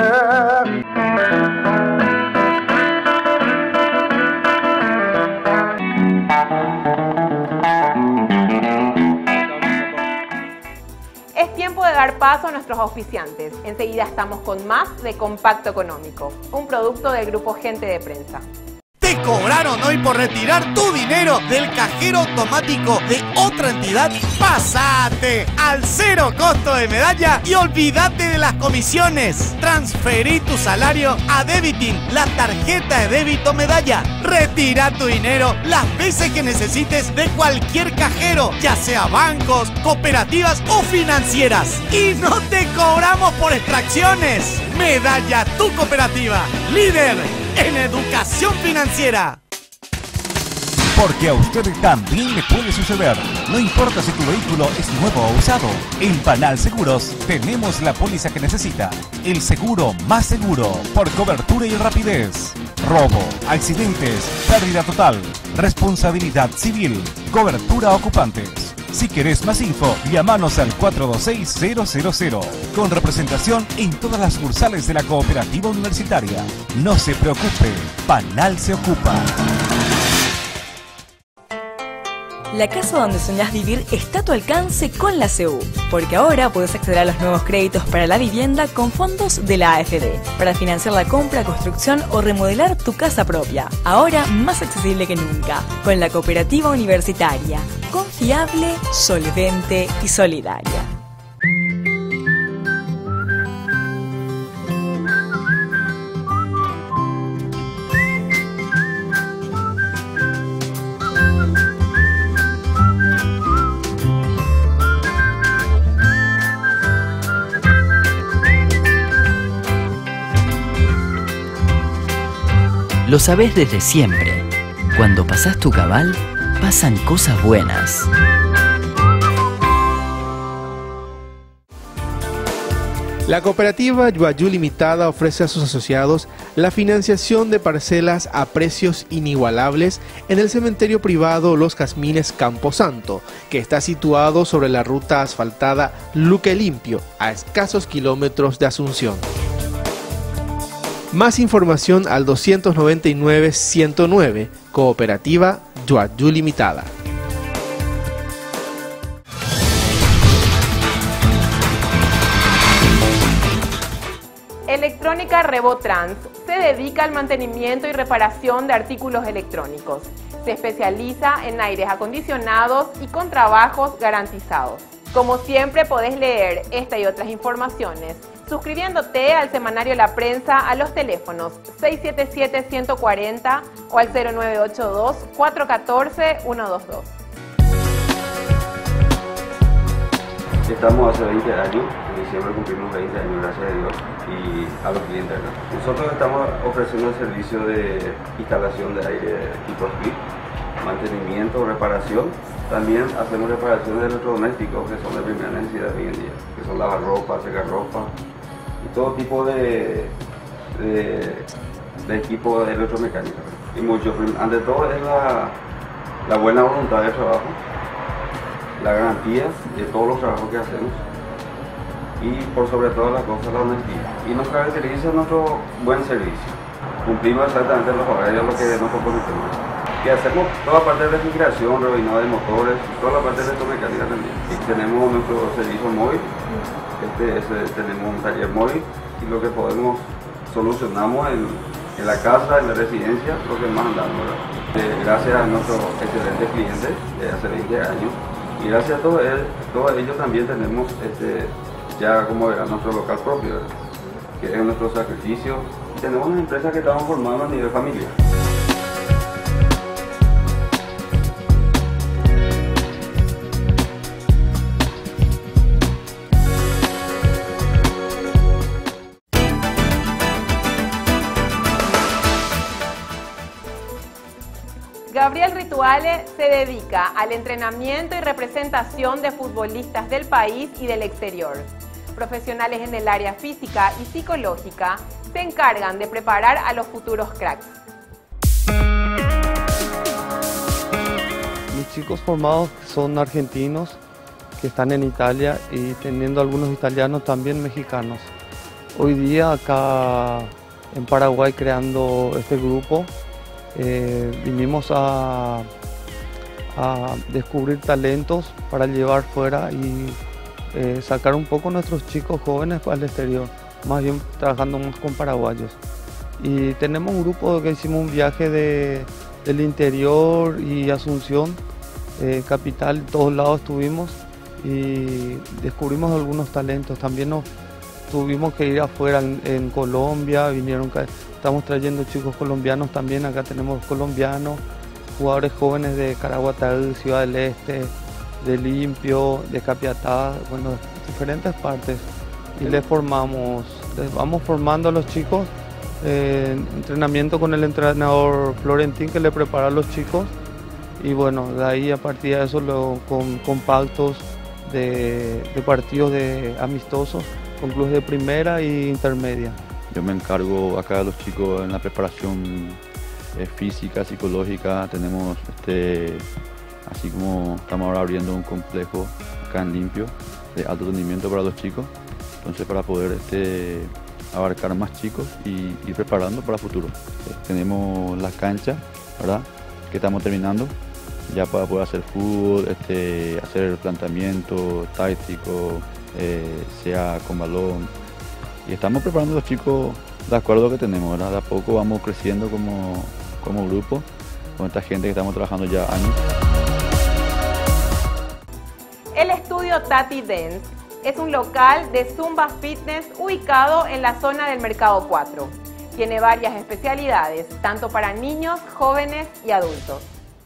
S2: Es tiempo de dar paso a nuestros auspiciantes. Enseguida estamos con más de Compacto Económico, un producto del grupo Gente de Prensa.
S11: ¿Te cobraron hoy por retirar tu dinero del cajero automático de otra entidad? ¡Pásate al cero costo de medalla y olvídate de las comisiones! Transferí tu salario a Debiting, la tarjeta de débito medalla. Retira tu dinero las veces que necesites de cualquier cajero, ya sea bancos, cooperativas o financieras. Y no te cobramos por extracciones. Medalla, tu cooperativa, líder en educación financiera.
S12: Porque a usted también le puede suceder. No importa si tu vehículo es nuevo o usado. En Panal Seguros tenemos la póliza que necesita. El seguro más seguro por cobertura y rapidez. Robo, accidentes, pérdida total, responsabilidad civil, cobertura a ocupantes. Si querés más info, llámanos al cuatro dos seis, cero cero cero, con representación en todas las sucursales de la cooperativa universitaria. No se preocupe, Panal se ocupa.
S13: La casa donde soñás vivir está a tu alcance con la C U, porque ahora puedes acceder a los nuevos créditos para la vivienda con fondos de la A F D, para financiar la compra, construcción o remodelar tu casa propia. Ahora más accesible que nunca, con la cooperativa universitaria, confiable, solvente y solidaria.
S14: Lo sabés desde siempre. Cuando pasás tu cabal, pasan cosas buenas.
S6: La cooperativa Yuayú Limitada ofrece a sus asociados la financiación de parcelas a precios inigualables en el cementerio privado Los Jazmines Camposanto, que está situado sobre la ruta asfaltada Luque Limpio, a escasos kilómetros de Asunción. Más información al doscientos noventa y nueve, ciento nueve, Cooperativa Yuayú Limitada.
S2: Electrónica Rebotrans se dedica al mantenimiento y reparación de artículos electrónicos. Se especializa en aires acondicionados y con trabajos garantizados. Como siempre, podés leer esta y otras informaciones suscribiéndote al semanario La Prensa a los teléfonos seis siete siete, uno cuatro cero o al cero nueve ocho dos, cuatro uno cuatro, uno dos dos.
S5: Estamos hace veinte años, en diciembre cumplimos veinte años, gracias a Dios, y a los clientes, ¿no? Nosotros estamos ofreciendo el servicio de instalación de aire tipo split, mantenimiento, reparación. También hacemos reparaciones de electrodomésticos que son de primera necesidad hoy en día, que son lavarropa, secarropa y todo tipo de, de, de equipo de electromecánica. Y mucho, ante todo es la, la buena voluntad del trabajo, la garantía de todos los trabajos que hacemos y por sobre todas las cosas la honestidad. Y nos caracteriza nuestro buen servicio. Cumplimos exactamente los horarios, lo que nos comprometemos. Que hacemos toda la parte de refrigeración, rebobinado de motores, toda la parte de electromecánica también. Y tenemos nuestro servicio móvil, este, este, tenemos un taller móvil y lo que podemos solucionamos en, en la casa, en la residencia, lo que más andamos. Eh, gracias a nuestros excelentes clientes de hace veinte años y gracias a todos ellos, todos ellos también tenemos este, ya como verán nuestro local propio, ¿verdad? Que es nuestro sacrificio. Y tenemos una empresa que estamos formando a nivel familiar.
S2: Gabriel Rituale se dedica al entrenamiento y representación de futbolistas del país y del exterior. Profesionales en el área física y psicológica se encargan de preparar a los futuros cracks.
S7: Mis chicos formados son argentinos que están en Italia y teniendo algunos italianos también mexicanos. Hoy día acá en Paraguay creando este grupo eh, vinimos a, a descubrir talentos para llevar fuera y eh, sacar un poco nuestros chicos jóvenes al exterior, más bien trabajando más con paraguayos. Y tenemos un grupo que hicimos un viaje de, del interior y Asunción, eh, capital, todos lados estuvimos y descubrimos algunos talentos. También nos tuvimos que ir afuera en, en Colombia, vinieron, estamos trayendo chicos colombianos también, acá tenemos colombianos, jugadores jóvenes de Caraguatá, Ciudad del Este, de Limpio, de Capiatá, bueno, diferentes partes. Y les formamos, les vamos formando a los chicos, eh, entrenamiento con el entrenador Florentín que le prepara a los chicos y bueno, de ahí a partir de eso lo, con, con pactos de, de partidos de amistosos con clubes de primera e intermedia.
S8: Yo me encargo acá de los chicos en la preparación eh, física, psicológica, tenemos este, así como estamos ahora abriendo un complejo acá en Limpio de alto rendimiento para los chicos, entonces para poder este, abarcar más chicos y ir preparando para el futuro. Eh, tenemos la cancha, ¿verdad?, que estamos terminando, ya para poder hacer fútbol, este, hacer planteamiento táctico, eh, sea con balón. Y estamos preparando a los chicos de acuerdo a lo que tenemos, ¿verdad? De a poco vamos creciendo como, como grupo, con esta gente que estamos trabajando ya años.
S2: El estudio Tati Dance es un local de Zumba Fitness ubicado en la zona del Mercado cuatro. Tiene varias especialidades, tanto para niños, jóvenes y adultos.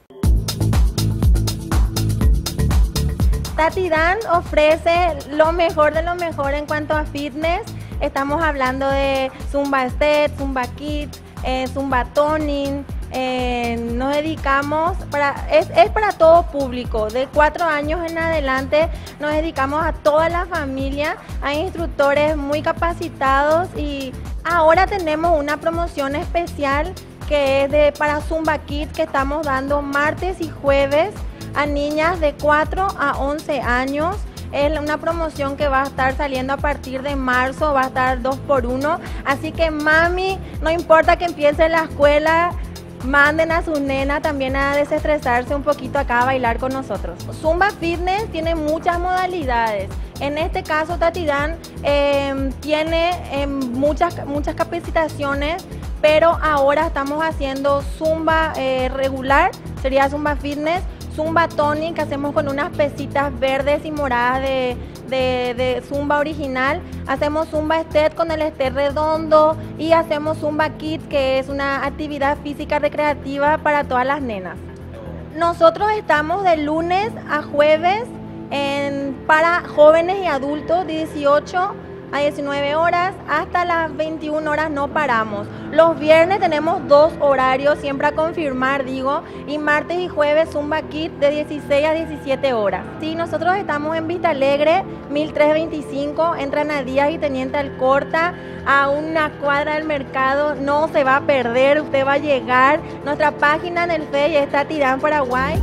S23: Tati Dance ofrece lo mejor de lo mejor en cuanto a fitness. Estamos hablando de Zumba Step, Zumba Kids, eh, Zumba Toning. Eh, nos dedicamos, para, es, es para todo público, de cuatro años en adelante nos dedicamos a toda la familia, hay instructores muy capacitados y ahora tenemos una promoción especial que es de, para Zumba Kids que estamos dando martes y jueves a niñas de cuatro a once años. Es una promoción que va a estar saliendo a partir de marzo, va a estar dos por uno, así que mami, no importa que empiece la escuela, manden a sus nenas también a desestresarse un poquito acá a bailar con nosotros. Zumba Fitness tiene muchas modalidades. En este caso Tati Dance eh, tiene eh, muchas, muchas capacitaciones, pero ahora estamos haciendo Zumba eh, regular, sería Zumba Fitness, Zumba Toning, que hacemos con unas pesitas verdes y moradas de, de, de Zumba original. Hacemos Zumba Step con el Step redondo y hacemos Zumba Kids, que es una actividad física recreativa para todas las nenas. Nosotros estamos de lunes a jueves en, para jóvenes y adultos de dieciocho a diecinueve horas, hasta las veintiuna horas no paramos. Los viernes tenemos dos horarios, siempre a confirmar, digo, y martes y jueves Zumba Kit de dieciséis a diecisiete horas. Sí, nosotros estamos en Vista Alegre, mil trescientos veinticinco, entran a Díaz y Teniente Alcorta, a una cuadra del mercado, no se va a perder, usted va a llegar. Nuestra página en el Face está Tirán, Paraguay.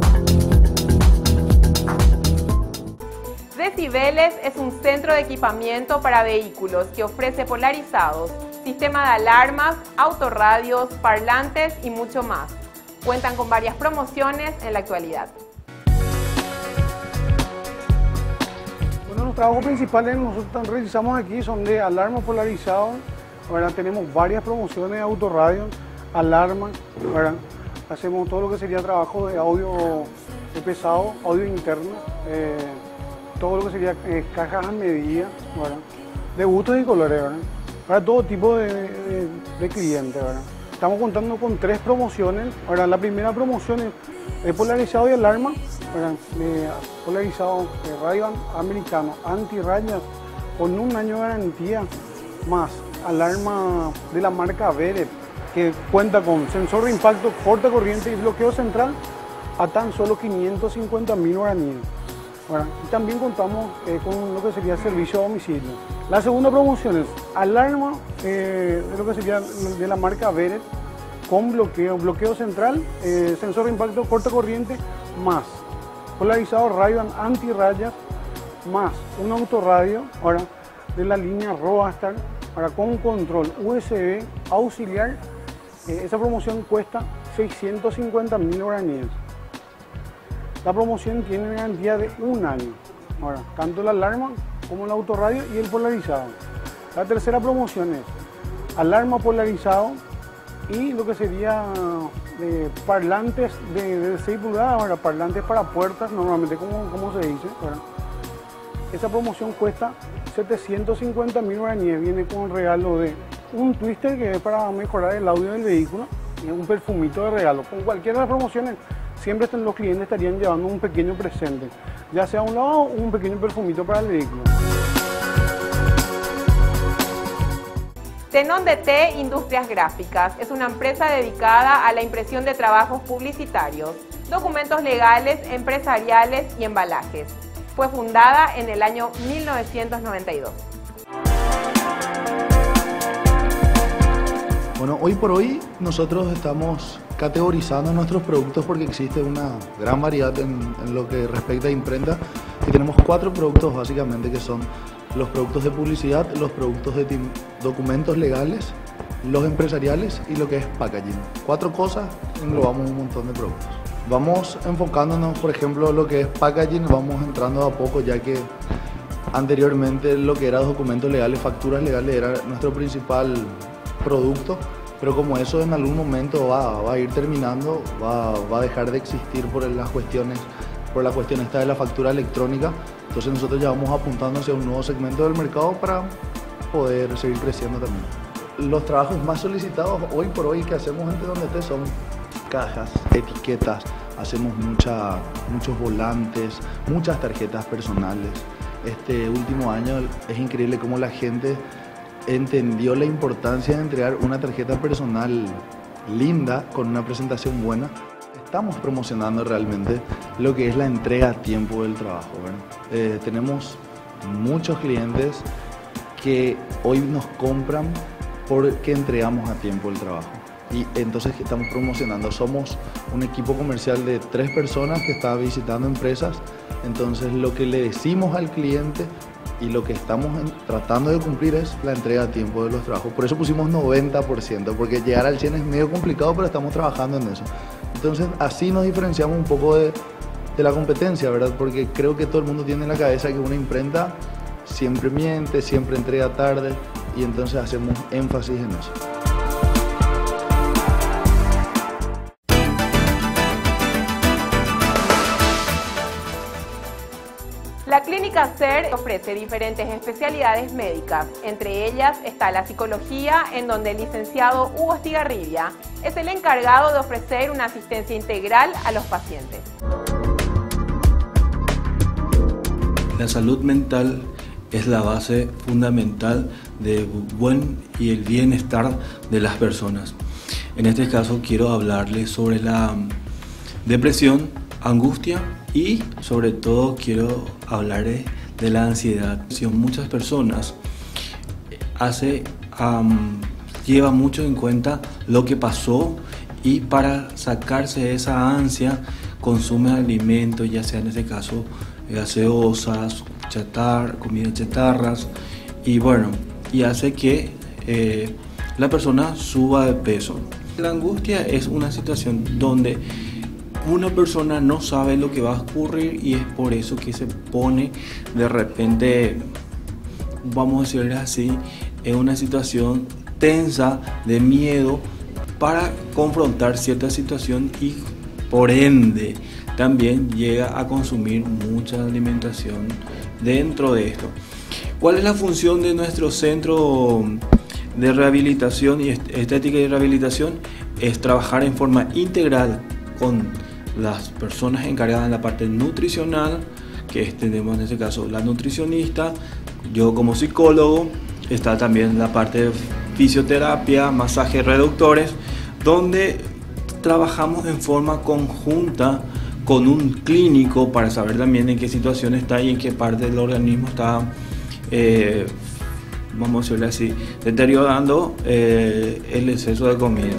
S2: Decibeles es un centro de equipamiento para vehículos que ofrece polarizados, sistema de alarmas, autorradios, parlantes y mucho más. Cuentan con varias promociones en la actualidad.
S10: Bueno, los trabajos principales que nosotros realizamos aquí son de alarma polarizado. Ahora tenemos varias promociones de autorradios, alarmas. Ahora hacemos todo lo que sería trabajo de audio de pesado, audio interno. Eh, todo lo que sería eh, cajas a medida, ¿verdad? De gustos y colores, ¿verdad? Para todo tipo de, de, de clientes, ¿verdad? Estamos contando con tres promociones, ¿verdad? La primera promoción es de polarizado y alarma, ¿verdad? De polarizado de radio americano antirrayas con un año de garantía, más alarma de la marca Beret, que cuenta con sensor de impacto, corta corriente y bloqueo central a tan solo quinientos cincuenta mil guaraníes. Bueno, y también contamos eh, con lo que sería servicio a domicilio. La segunda promoción es alarma eh, de lo que sería de la marca Beret con bloqueo, bloqueo central, eh, sensor de impacto, corta corriente, más polarizado radio antirrayas, más un autorradio ahora de la línea Roastar para con control U S B auxiliar. Eh, esa promoción cuesta seiscientos cincuenta mil guaraníes. La promoción tiene una garantía de un año, ahora, tanto la alarma como el autorradio y el polarizado. La tercera promoción es alarma polarizado y lo que sería de parlantes de, de seis pulgadas, ahora, parlantes para puertas, normalmente como, como se dice. Ahora. Esa promoción cuesta setecientos cincuenta mil guaraníes, viene con un regalo de un twister que es para mejorar el audio del vehículo y un perfumito de regalo. Con cualquiera de las promociones siempre los clientes estarían llevando un pequeño presente, ya sea a un lado o un pequeño perfumito para el vehículo.
S2: Tenón D T Industrias Gráficas es una empresa dedicada a la impresión de trabajos publicitarios, documentos legales, empresariales y embalajes. Fue fundada en el año mil novecientos noventa y dos.
S15: Bueno, hoy por hoy nosotros estamos categorizando nuestros productos porque existe una gran variedad en, en lo que respecta a imprenta y tenemos cuatro productos básicamente que son los productos de publicidad, los productos de documentos legales, los empresariales y lo que es packaging. Cuatro cosas, englobamos un montón de productos. Vamos enfocándonos, por ejemplo, en lo que es packaging, vamos entrando a poco ya que anteriormente lo que era documentos legales, facturas legales era nuestro principal producto, pero como eso en algún momento va, va a ir terminando, va, va a dejar de existir por las cuestiones, por la cuestión esta de la factura electrónica, entonces nosotros ya vamos apuntando hacia un nuevo segmento del mercado para poder seguir creciendo también. Los trabajos más solicitados hoy por hoy que hacemos en Tenón D T son cajas, etiquetas, hacemos mucha, muchos volantes, muchas tarjetas personales. Este último año es increíble cómo la gente entendió la importancia de entregar una tarjeta personal linda con una presentación buena. Estamos promocionando realmente lo que es la entrega a tiempo del trabajo, ¿verdad? Eh, tenemos muchos clientes que hoy nos compran porque entregamos a tiempo el trabajo y entonces estamos promocionando. Somos un equipo comercial de tres personas que está visitando empresas, entonces lo que le decimos al cliente y lo que estamos en, tratando de cumplir es la entrega a tiempo de los trabajos. Por eso pusimos noventa por ciento, porque llegar al cien es medio complicado, pero estamos trabajando en eso. Entonces así nos diferenciamos un poco de, de la competencia, ¿verdad? Porque creo que todo el mundo tiene en la cabeza que una imprenta siempre miente, siempre entrega tarde y entonces hacemos énfasis en eso.
S2: La Clínica SER ofrece diferentes especialidades médicas, entre ellas está la psicología, en donde el licenciado Hugo Estigarribia es el encargado de ofrecer una asistencia integral a los pacientes.
S16: La salud mental es la base fundamental del buen y el bienestar de las personas. En este caso quiero hablarles sobre la depresión, angustia y sobre todo quiero hablarles de la ansiedad. Muchas personas hace, um, lleva mucho en cuenta lo que pasó y para sacarse esa ansia consume alimentos, ya sea en este caso gaseosas, chatar, comida chatarras y bueno, y hace que eh, la persona suba de peso. La angustia es una situación donde una persona no sabe lo que va a ocurrir y es por eso que se pone de repente, vamos a decirle así, en una situación tensa de miedo para confrontar cierta situación y por ende también llega a consumir mucha alimentación dentro de esto. ¿Cuál es la función de nuestro centro de rehabilitación y estética y rehabilitación? Es trabajar en forma integral con las personas encargadas en la parte nutricional, que tenemos en este caso la nutricionista, yo como psicólogo, está también la parte de fisioterapia, masajes reductores, donde trabajamos en forma conjunta con un clínico para saber también en qué situación está y en qué parte del organismo está, eh, vamos a decirle así, deteriorando eh, el exceso de comida.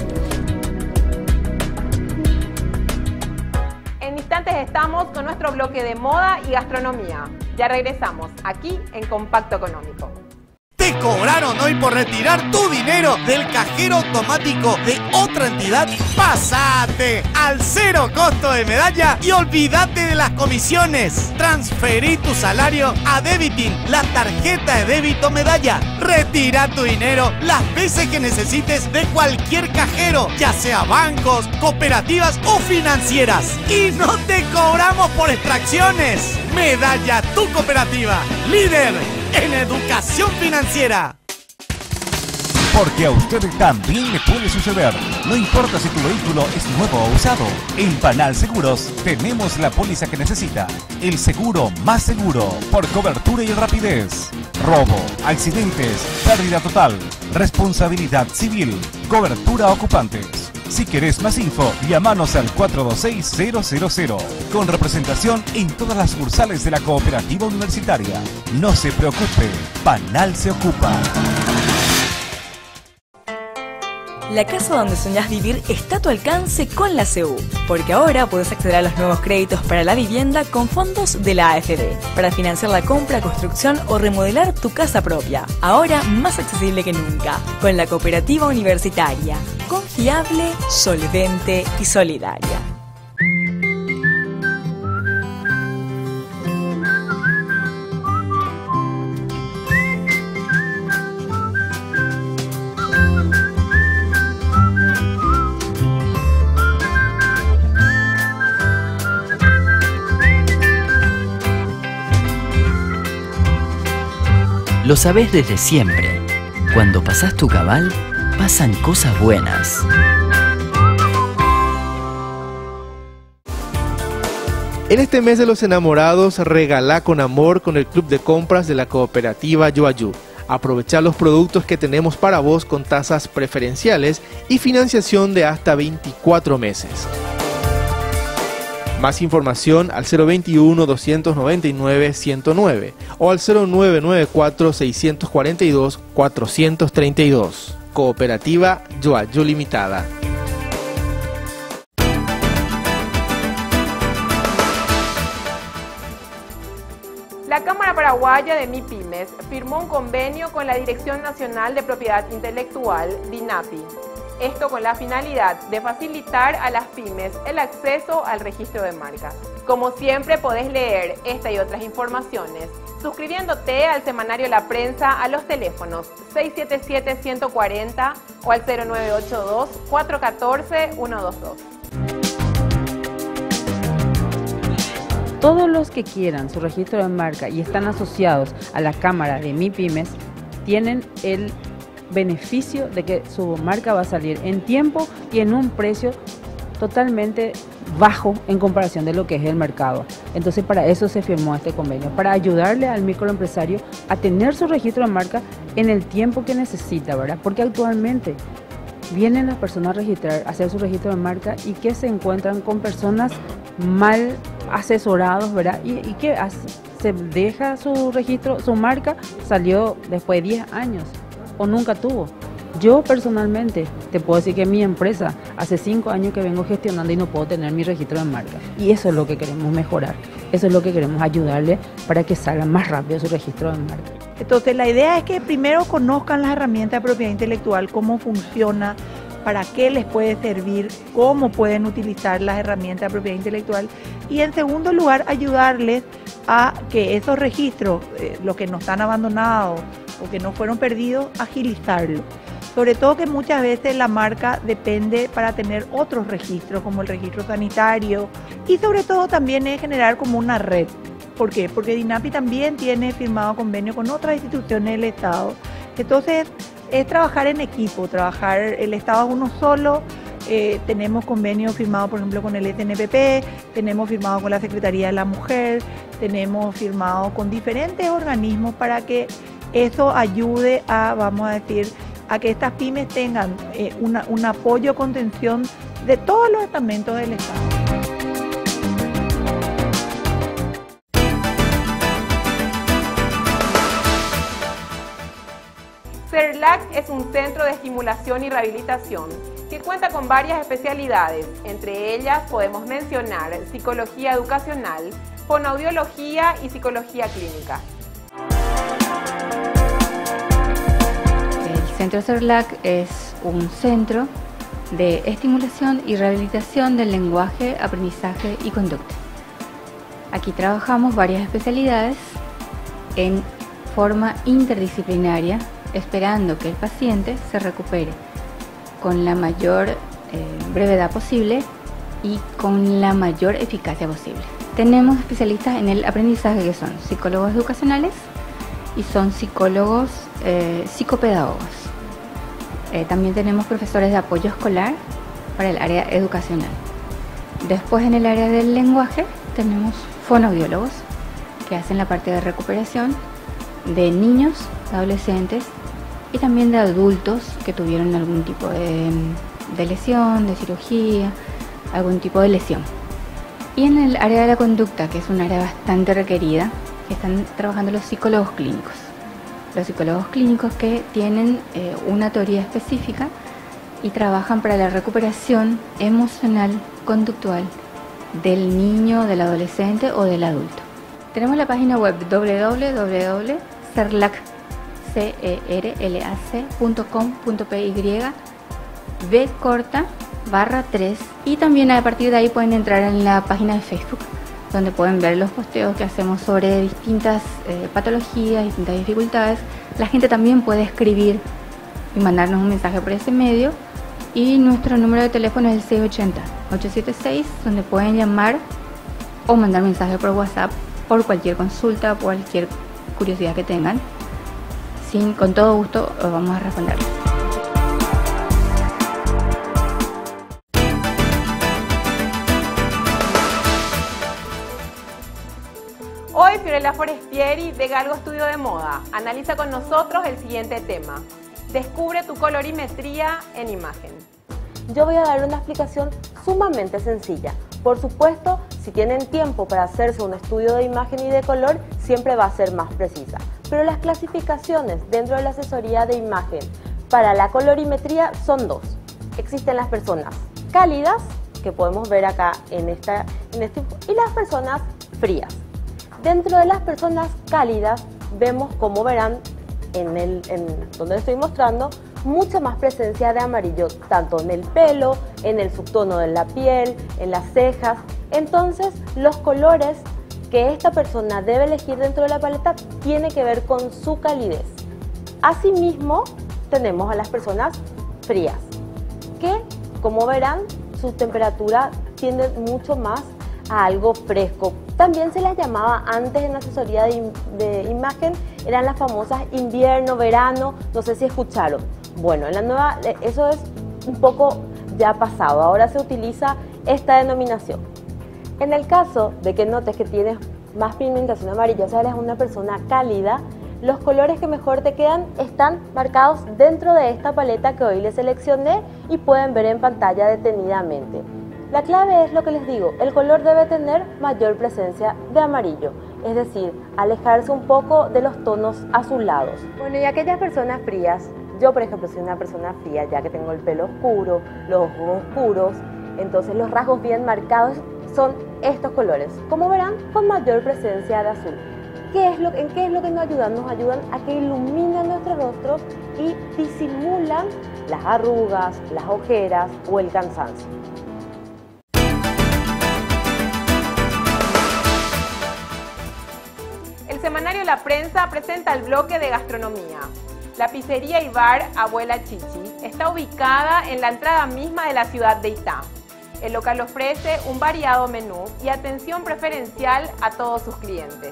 S2: En instantes estamos con nuestro bloque de moda y gastronomía. Ya regresamos aquí en Compacto Económico.
S11: ¿Te cobraron hoy por retirar tu dinero del cajero automático de otra entidad? ¡Pásate al cero costo de medalla y olvídate de las comisiones! Transferí tu salario a Debiting, la tarjeta de débito medalla. Retira tu dinero las veces que necesites de cualquier cajero, ya sea bancos, cooperativas o financieras. Y no te cobramos por extracciones. Medalla, tu cooperativa, líder en educación financiera.
S12: Porque a usted también le puede suceder. No importa si tu vehículo es nuevo o usado. En Panal Seguros tenemos la póliza que necesita. El seguro más seguro por cobertura y rapidez. Robo, accidentes, pérdida total, responsabilidad civil, cobertura a ocupantes. Si querés más info, llámanos al cuatro dos seis cero cero cero. Con representación en todas las sucursales de la cooperativa universitaria. No se preocupe, Panal se ocupa.
S13: La casa donde soñás vivir está a tu alcance con la C U, porque ahora puedes acceder a los nuevos créditos para la vivienda con fondos de la A F D, para financiar la compra, construcción o remodelar tu casa propia. Ahora más accesible que nunca, con la cooperativa universitaria, confiable, solvente y solidaria.
S14: Lo sabés desde siempre. Cuando pasás tu cabal, pasan cosas buenas.
S6: En este mes de los enamorados, regalá con amor con el club de compras de la cooperativa Yoayú. Aprovecha los productos que tenemos para vos con tasas preferenciales y financiación de hasta veinticuatro meses. Más información al cero veintiuno, doscientos noventa y nueve, ciento nueve o al cero nueve nueve cuatro, seiscientos cuarenta y dos, cuatrocientos treinta y dos. Cooperativa Yoayú Limitada.
S2: La Cámara Paraguaya de MIPYMES firmó un convenio con la Dirección Nacional de Propiedad Intelectual, DINAPI. Esto con la finalidad de facilitar a las pymes el acceso al registro de marcas. Como siempre podés leer esta y otras informaciones suscribiéndote al semanario La Prensa a los teléfonos seis siete siete, uno cuatro cero o al cero nueve ocho dos, cuatro uno cuatro, uno dos dos.
S17: Todos los que quieran su registro de marca y están asociados a la Cámara de MIPYMES tienen el beneficio de que su marca va a salir en tiempo y en un precio totalmente bajo en comparación de lo que es el mercado. Entonces para eso se firmó este convenio, para ayudarle al microempresario a tener su registro de marca en el tiempo que necesita, ¿verdad? Porque actualmente vienen las personas a registrar, a hacer su registro de marca y que se encuentran con personas mal asesorados, ¿verdad? Y, y que hace, se deja su registro, su marca salió después de diez años o nunca tuvo. Yo personalmente te puedo decir que mi empresa hace cinco años que vengo gestionando y no puedo tener mi registro de marca. Y eso es lo que queremos mejorar, eso es lo que queremos ayudarle para que salga más rápido su registro de marca.
S18: Entonces la idea es que primero conozcan las herramientas de propiedad intelectual, cómo funciona, para qué les puede servir, cómo pueden utilizar las herramientas de propiedad intelectual y en segundo lugar ayudarles a que esos registros, eh, los que no están abandonados o que no fueron perdidos, agilizarlo. Sobre todo que muchas veces la marca depende para tener otros registros como el registro sanitario y sobre todo también es generar como una red. ¿Por qué? Porque DINAPI también tiene firmado convenio con otras instituciones del Estado. Entonces es trabajar en equipo, trabajar el Estado es uno solo. Eh, tenemos convenios firmados por ejemplo con el S N P P, tenemos firmado con la Secretaría de la Mujer, tenemos firmado con diferentes organismos para que eso ayude a, vamos a decir, a que estas pymes tengan eh, una, un apoyo, contención de todos los estamentos del Estado.
S2: CERLAC es un centro de estimulación y rehabilitación que cuenta con varias especialidades. Entre ellas podemos mencionar psicología educacional, fonoaudiología y psicología clínica.
S19: El Centro CERLAC es un centro de estimulación y rehabilitación del lenguaje, aprendizaje y conducta. Aquí trabajamos varias especialidades en forma interdisciplinaria, esperando que el paciente se recupere con la mayor eh, brevedad posible y con la mayor eficacia posible. Tenemos especialistas en el aprendizaje que son psicólogos educacionales y son psicólogos eh, psicopedagogos. Eh, también tenemos profesores de apoyo escolar para el área educacional. Después en el área del lenguaje tenemos fonoaudiólogos que hacen la parte de recuperación de niños, adolescentes y también de adultos que tuvieron algún tipo de, de lesión, de cirugía, algún tipo de lesión. Y en el área de la conducta, que es un área bastante requerida, están trabajando los psicólogos clínicos. Los psicólogos clínicos que tienen eh, una teoría específica y trabajan para la recuperación emocional, conductual del niño, del adolescente o del adulto. Tenemos la página web w w w punto cerlac punto com punto p y b corta barra tres y también a partir de ahí pueden entrar en la página de Facebook donde pueden ver los posteos que hacemos sobre distintas eh, patologías, distintas dificultades. La gente también puede escribir y mandarnos un mensaje por ese medio y nuestro número de teléfono es el seis ochenta, ocho siete seis, donde pueden llamar o mandar mensaje por WhatsApp por cualquier consulta, cualquier curiosidad que tengan. Sin, con todo gusto vamos a responder.
S2: Hoy Fiorella Forestieri de Galgo Estudio de Moda analiza con nosotros el siguiente tema. Descubre tu colorimetría en imagen.
S20: Yo voy a dar una explicación sumamente sencilla. Por supuesto, si tienen tiempo para hacerse un estudio de imagen y de color, siempre va a ser más precisa. Pero las clasificaciones dentro de la asesoría de imagen para la colorimetría son dos. Existen las personas cálidas, que podemos ver acá en, esta, en este, y las personas frías. Dentro de las personas cálidas vemos, como verán en el, en donde estoy mostrando, mucha más presencia de amarillo, tanto en el pelo, en el subtono de la piel, en las cejas. Entonces, los colores que esta persona debe elegir dentro de la paleta tiene que ver con su calidez. Asimismo, tenemos a las personas frías, que, como verán, su temperatura tiende mucho más a algo fresco. También se las llamaba antes en asesoría de, de imagen, eran las famosas invierno, verano, no sé si escucharon. Bueno, en la nueva, eso es un poco ya pasado, ahora se utiliza esta denominación. En el caso de que notes que tienes más pigmentación amarilla, o sea, eres una persona cálida, los colores que mejor te quedan están marcados dentro de esta paleta que hoy les seleccioné y pueden ver en pantalla detenidamente. La clave es lo que les digo, el color debe tener mayor presencia de amarillo, es decir, alejarse un poco de los tonos azulados. Bueno, y aquellas personas frías, yo por ejemplo soy una persona fría ya que tengo el pelo oscuro, los ojos oscuros, entonces los rasgos bien marcados son estos colores, como verán, con mayor presencia de azul. ¿Qué es lo, ¿En qué es lo que nos ayudan? Nos ayudan a que iluminan nuestro rostro y disimulan las arrugas, las ojeras o el cansancio.
S2: El semanario La Prensa presenta el bloque de gastronomía. La pizzería y bar Abuela Chichi está ubicada en la entrada misma de la ciudad de Itá. El local ofrece un variado menú y atención preferencial a todos sus clientes.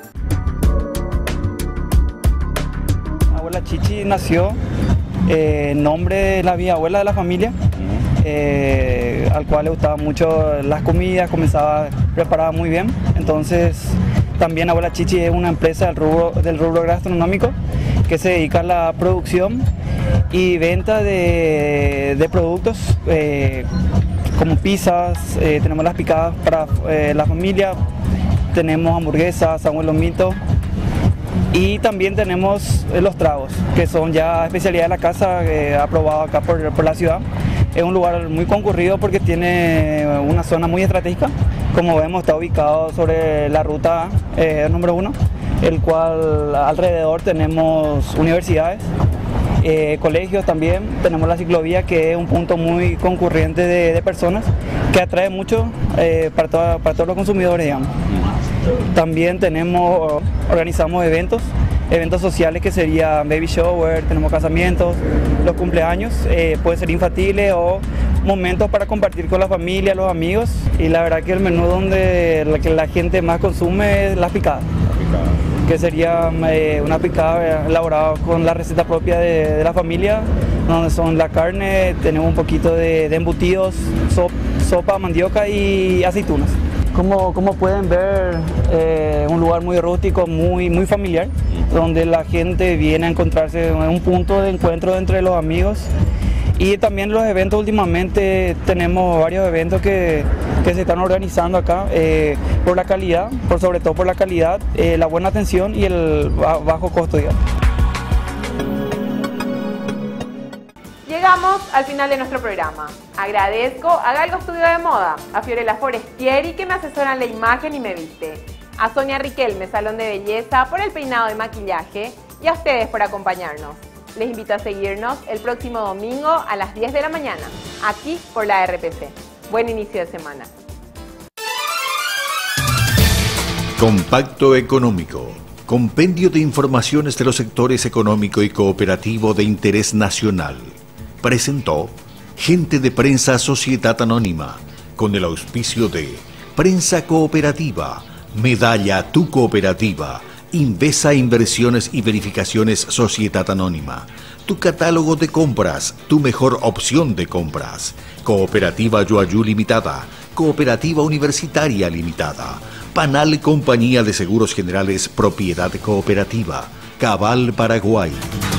S1: Abuela Chichi nació eh, en nombre de la bisabuela de la familia, eh, al cual le gustaban mucho las comidas, comenzaba preparaba muy bien. Entonces también Abuela Chichi es una empresa del rubro, del rubro gastronómico que se dedica a la producción y venta de, de productos eh, como pizzas, eh, tenemos las picadas para eh, la familia, tenemos hamburguesas, sándwich lomito y también tenemos eh, los tragos, que son ya especialidad de la casa, eh, aprobado acá por, por la ciudad. Es un lugar muy concurrido porque tiene una zona muy estratégica, como vemos está ubicado sobre la ruta eh, número uno, el cual alrededor tenemos universidades, Eh, colegios también, tenemos la ciclovía que es un punto muy concurrente de, de personas que atrae mucho eh, para, toda, para todos los consumidores, digamos. También tenemos, organizamos eventos, eventos sociales que serían baby shower, tenemos casamientos, los cumpleaños, eh, puede ser infantiles o momentos para compartir con la familia, los amigos, y la verdad que el menú donde la, que la gente más consume es las picadas. Que sería eh, una picada elaborada con la receta propia de, de la familia, donde son la carne, tenemos un poquito de, de embutidos, sop, sopa, mandioca y aceitunas. Como, como pueden ver, eh, un lugar muy rústico, muy, muy familiar, donde la gente viene a encontrarse en un punto de encuentro entre los amigos. Y también los eventos, últimamente tenemos varios eventos que, que se están organizando acá eh, por la calidad, por sobre todo por la calidad, eh, la buena atención y el bajo costo, digamos.
S2: Llegamos al final de nuestro programa. Agradezco a Galgo Estudio de Moda, a Fiorella Forestieri que me asesoran la imagen y me viste, a Sonia Riquelme, Salón de Belleza, por el peinado y maquillaje y a ustedes por acompañarnos. Les invito a seguirnos el próximo domingo a las diez de la mañana, aquí por la R P C. Buen inicio de semana.
S21: Compacto Económico. Compendio de informaciones de los sectores económico y cooperativo de interés nacional. Presentó Gente de Prensa Sociedad Anónima, con el auspicio de Prensa Cooperativa, Medalla Tu Cooperativa, Invesa Inversiones y Verificaciones Sociedad Anónima. Tu catálogo de compras, tu mejor opción de compras. Cooperativa Yoayú Limitada. Cooperativa Universitaria Limitada. Panal Compañía de Seguros Generales Propiedad Cooperativa. Cabal Paraguay.